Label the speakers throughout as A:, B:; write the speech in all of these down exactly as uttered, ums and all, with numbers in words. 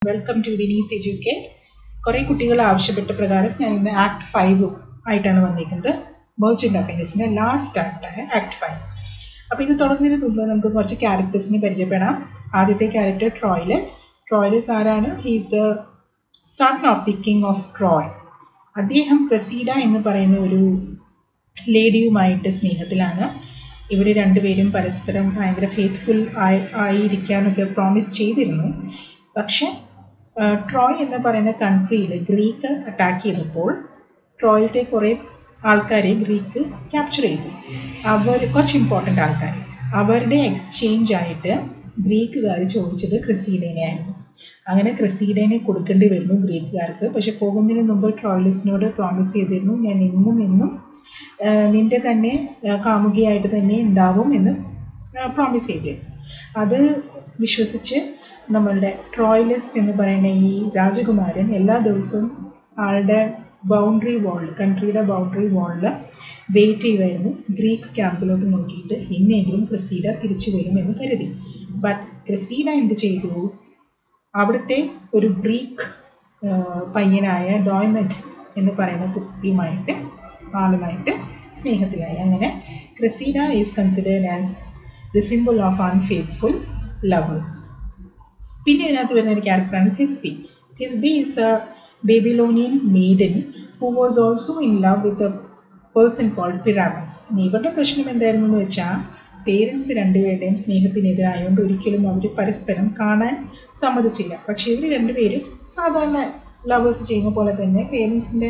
A: Welcome to Vinees educate. കുറേ കുട്ടികൾ ആവശ്യപ്പെട്ട പ്രകാരം ഞാൻ ഇന്ന് ആക്ട് ഫൈവ് ആയിട്ടാണ് വന്നിരിക്കുന്നത്. മെർച്ചൻ്റ് ഹാപ്പിനെസ്സിൻ്റെ ലാസ്റ്റ് ആക്ടായ ആക്ട് ഫൈവ്. അപ്പോൾ ഇത് തുടങ്ങുന്നതിന് മുമ്പ് നമുക്ക് കുറച്ച് ക്യാരക്ടേഴ്സിനെ പരിചയപ്പെടാം. ആദ്യത്തെ ക്യാരക്ടർ ട്രോയിലസ്. ട്രോയിലസ് ആരാണ്? He's the son of the king of Troy. അദ്ദേഹം ക്രെസീഡ എന്ന് പറയുന്ന ഒരു ലേഡിയുമായിട്ട് സ്നേഹത്തിലാണ്. ഇവർ രണ്ടുപേരും പരസ്പരം ഭയങ്കര ഫെയ്ത്ത്ഫുൾ ആയി ആയിരിക്കാനൊക്കെ പ്രോമിസ് ചെയ്തിരുന്നു. പക്ഷേ ട്രോയ് എന്ന് പറയുന്ന കൺട്രിയിൽ ഗ്രീക്ക് അറ്റാക്ക് ചെയ്തപ്പോൾ ട്രോയിലത്തെ കുറേ ആൾക്കാരെ ഗ്രീക്ക് ക്യാപ്ചർ ചെയ്തു. അവർ കുറച്ച് ഇമ്പോർട്ടൻ്റ് ആൾക്കാർ. അവരുടെ എക്സ്ചേഞ്ച് ആയിട്ട് ഗ്രീക്കുകാർ ചോദിച്ചത് ക്രെസീഡേനെയായിരുന്നു. അങ്ങനെ ക്രെസീഡേനെ കൊടുക്കേണ്ടി വരുന്നു ഗ്രീക്കുകാർക്ക്. പക്ഷെ പോകുന്നതിന് മുമ്പ് ട്രോയിലസിനോട് പ്രോമിസ് ചെയ്തിരുന്നു, ഞാൻ എന്നും എന്നും നിൻ്റെ തന്നെ കാമുകിയായിട്ട് തന്നെ ഉണ്ടാവും എന്ന് പ്രോമിസ് ചെയ്തിരുന്നു. അത് വിശ്വസിച്ച് നമ്മളുടെ ട്രോയിലസ് എന്ന് പറയുന്ന ഈ രാജകുമാരൻ എല്ലാ ദിവസവും ആളുടെ ബൗണ്ടറി വാളിൽ, കൺട്രിയുടെ ബൗണ്ടറി വാളിൽ വെയിറ്റ് ചെയ്യുമായിരുന്നു, ഗ്രീക്ക് ക്യാമ്പിലോട്ട് നോക്കിയിട്ട് എന്നെങ്കിലും ക്രെസീഡ തിരിച്ചു വരുമെന്ന് കരുതി. ബട്ട് ക്രെസീഡ എന്ത് ചെയ്തു? അവിടുത്തെ ഒരു ഗ്രീക്ക് പയ്യനായ ഡോയ്മെറ്റ് എന്ന് പറയുന്ന കുട്ടിയുമായിട്ട് ആളുമായിട്ട് സ്നേഹത്തിലായി. അങ്ങനെ Cressida is considered as the symbol of unfaithful lovers. പിന്നെ ഇതിനകത്ത് വരുന്ന ഒരു ക്യാരക്ടറാണ് Thisbe. Thisbe is a Babylonian maiden who was also in love with a person called Pyramus. ഇവരുടെ പ്രശ്നം എന്തായിരുന്നു എന്ന് വെച്ചാൽ, പേരൻസ് രണ്ടുപേരുടെയും സ്നേഹത്തിനെതിരായതുകൊണ്ട് ഒരിക്കലും അവർ പരസ്പരം കാണാൻ സമ്മതിച്ചില്ല. പക്ഷേ ഇവർ രണ്ടുപേരും സാധാരണ ലവേഴ്സ് ചെയ്യുന്ന പോലെ തന്നെ പേരൻസിൻ്റെ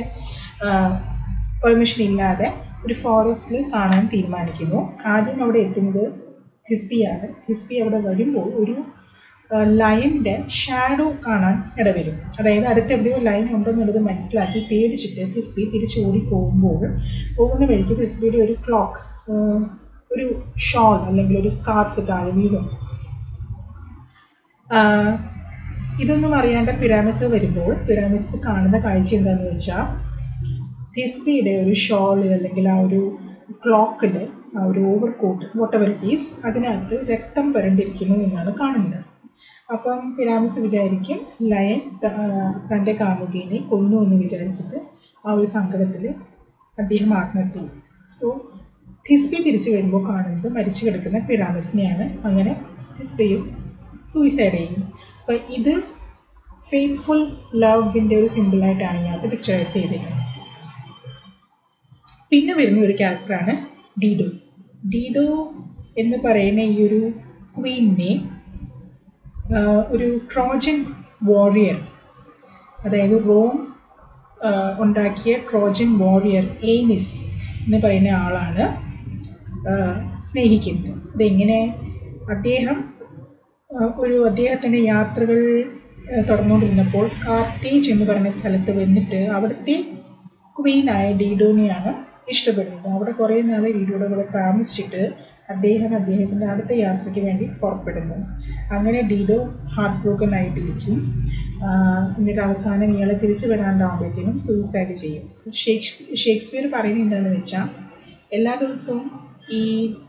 A: പെർമിഷൻ ഇല്ലാതെ ഒരു ഫോറസ്റ്റിൽ കാണാൻ തീരുമാനിക്കുന്നു. ആദ്യം അവിടെ എത്തുന്നത് തിസ്ബിയാണ്. തിസ്ബി അവിടെ വരുമ്പോൾ ഒരു ലയൻ്റെ ഷാഡോ കാണാൻ ഇടവരും. അതായത് അടുത്തെവിടെയോ ലയൻ ഉണ്ടെന്നുള്ളത് മനസ്സിലാക്കി പേടിച്ചിട്ട് തിസ്ബി തിരിച്ച് ഓടി പോകുമ്പോൾ പോകുന്ന വഴിക്ക് തിസ്ബിയുടെ ഒരു ക്ലോക്ക്, ഒരു ഷോൾ അല്ലെങ്കിൽ ഒരു സ്കാർഫ് താഴെ വീഴും. ഇതൊന്നും അറിയാണ്ട് പിറാമിസ് വരുമ്പോൾ പിറാമിസ് കാണുന്ന കാഴ്ച എന്താണെന്ന് വെച്ചാൽ, തിസ്ബിയുടെ ഒരു ഷോളിൽ അല്ലെങ്കിൽ ആ ഒരു ക്ലോക്കിൽ ആ ഒരു ഓവർ കോട്ട് വോട്ടെവർ പീസ് അതിനകത്ത് രക്തം പുരണ്ടിരിക്കുന്നു എന്നാണ് കാണുന്നത്. അപ്പം പിറാമിസ് വിചാരിക്കും ലയൻ തൻ്റെ കാമുകീനെ കൊന്നു എന്ന് വിചാരിച്ചിട്ട് ആ ഒരു സങ്കടത്തിൽ അദ്ദേഹം ആത്മഹത്യ ചെയ്യും. സോ തിസ്ബി തിരിച്ചു വരുമ്പോൾ കാണുന്നത് മരിച്ചു കിടക്കുന്ന പിറാമിസിനെയാണ്. അങ്ങനെ തിസ്ബിയും സൂയിസൈഡ് ചെയ്യും. അപ്പം ഇത് ഫെയ്ത്ത്ഫുൾ ലവിൻ്റെ ഒരു സിമ്പിളായിട്ടാണ് ഇതിനകത്ത് പിക്ചറൈസ് ചെയ്തിരിക്കുന്നത്. പിന്നെ വരുന്ന ഒരു ക്യാരക്ടറാണ് ഡീഡോ. ഡീഡോ എന്ന് പറയുന്ന ഈ ഒരു ക്വീനിനെ ഒരു ട്രോജൻ വാരിയർ, അതായത് റോം ഉണ്ടാക്കിയ ട്രോജൻ വാരിയർ എയ്നിസ് എന്ന് പറയുന്ന ആളാണ് സ്നേഹിക്കുന്നത്. ഇതെങ്ങനെ? അദ്ദേഹം ഒരു അദ്ദേഹത്തിൻ്റെ യാത്രകൾ തുടർന്നുകൊണ്ടിരുന്നപ്പോൾ കാർത്തേജ് എന്ന് പറയുന്ന സ്ഥലത്ത് വന്നിട്ട് അവിടുത്തെ ക്വീനായ ഡീഡോനെയാണ് ഇഷ്ടപ്പെടുന്നത്. അവിടെ കുറേ നാൾ ഡീഡോയുടെ കൂടെ താമസിച്ചിട്ട് അദ്ദേഹം അദ്ദേഹത്തിൻ്റെ അടുത്ത യാത്രയ്ക്ക് വേണ്ടി പുറപ്പെടുന്നു. അങ്ങനെ ഡീഡോ ഹാർട്ട് ബ്രോക്കൺ ആയിട്ടിരിക്കും. എന്നിട്ട് അവസാനം ഇയാളെ തിരിച്ചു വരാണ്ടാകുമ്പോഴത്തേനും സൂയിസൈഡ് ചെയ്യും. ഷേക്സ് ഷേക്സ്പിയർ പറയുന്നത് എന്താണെന്ന് വെച്ചാൽ, എല്ലാ ദിവസവും ഈ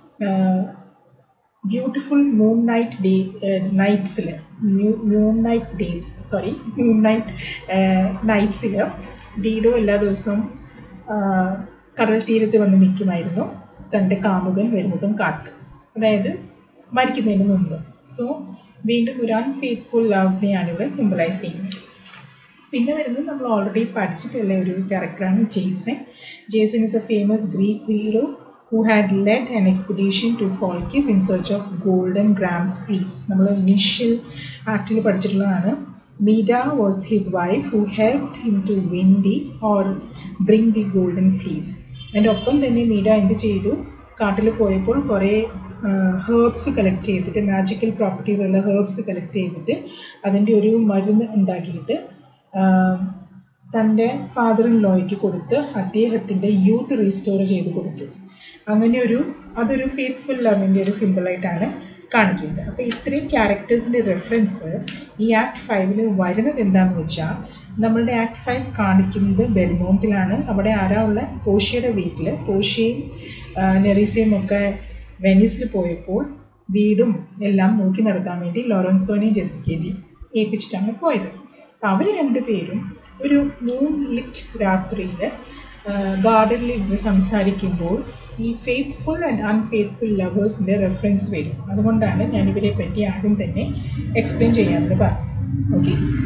A: ബ്യൂട്ടിഫുൾ മൂൺ നൈറ്റ് ഡേ നൈറ്റ്സിൽ moon night days sorry moon night നൈറ്റ്സിൽ ഡീഡോ എല്ലാ ദിവസവും കടൽ തീരത്ത് വന്ന് നിൽക്കുമായിരുന്നു, തൻ്റെ കാമുകൻ വരുന്നതും കാത്ത്, അതായത് മരിക്കുന്നതിന് മുമ്പ്. സോ വീണ്ടും ഒരു അൺഫെയ്ത്ത്ഫുൾ ലവിനെയാണ് ഇവിടെ സിംബലൈസ് ചെയ്യുന്നത്. പിന്നെ വരുന്നത് നമ്മൾ ഓൾറെഡി പഠിച്ചിട്ടുള്ള ഒരു ക്യാരക്ടറാണ് Jason. Jason is a famous Greek hero who had led an expedition to Colchis in search of golden grams fleece. നമ്മൾ ഇനീഷ്യൽ ആക്ടിൽ പഠിച്ചിട്ടുള്ളതാണ്. Medea was his wife who helped him to win the or bring the golden fleece. അതിൻ്റെ ഒപ്പം തന്നെ മീഡ എന്ത് ചെയ്തു? കാട്ടിൽ പോയപ്പോൾ കുറേ ഹേർബ്സ് കളക്ട് ചെയ്തിട്ട്, മാജിക്കൽ പ്രോപ്പർട്ടീസ് ഉള്ള ഹേർബ്സ് കളക്ട് ചെയ്തിട്ട് അതിൻ്റെ ഒരു മരുന്ന് ഉണ്ടാക്കിയിട്ട് തൻ്റെ ഫാദർ ഇൻ ലോയ്ക്ക് കൊടുത്ത് അദ്ദേഹത്തിൻ്റെ യൂത്ത് റീസ്റ്റോർ ചെയ്ത് കൊടുത്തു. അങ്ങനെ ഒരു അതൊരു ഫെയ്ത്ത്ഫുൾ ലവിൻ്റെ ഒരു സിമ്പിളായിട്ടാണ് കാണിക്കുന്നത്. അപ്പോൾ ഇത്രയും ക്യാരക്ടേഴ്സിൻ്റെ റെഫറൻസ് ഈ ആക്ട് ഫൈവിൽ വരുന്നത് എന്താണെന്ന് വെച്ചാൽ, നമ്മളുടെ ആക്ട് ഫൈവ് കാണിക്കുന്നത് ബെൽമോണ്ടിലാണ്. അവിടെ ആരാ ഉള്ള? പോഷ്യയുടെ വീട്ടിൽ. പോഷ്യയും നെറീസയും ഒക്കെ വെനീസിൽ പോയപ്പോൾ വീടും എല്ലാം നോക്കി നടത്താൻ വേണ്ടി ലോറൻസോനെയും ജെസിക്കയെയും ഏൽപ്പിച്ചിട്ടാണ് പോയത്. അപ്പം അവർ രണ്ടുപേരും ഒരു മൂൺ ലിറ്റ് രാത്രിയിൽ ഗാർഡനിൽ ഇരുന്ന് സംസാരിക്കുമ്പോൾ ഈ ഫെയ്ത്ത്ഫുൾ ആൻഡ് അൺഫെയ്ത്ത്ഫുൾ ലവേഴ്സിൻ്റെ റെഫറൻസ് വരും. അതുകൊണ്ടാണ് ഞാൻ ഇവരെ പറ്റി ആദ്യം തന്നെ എക്സ്പ്ലെയിൻ ചെയ്യാമെന്ന് പറഞ്ഞത്. ഓക്കെ,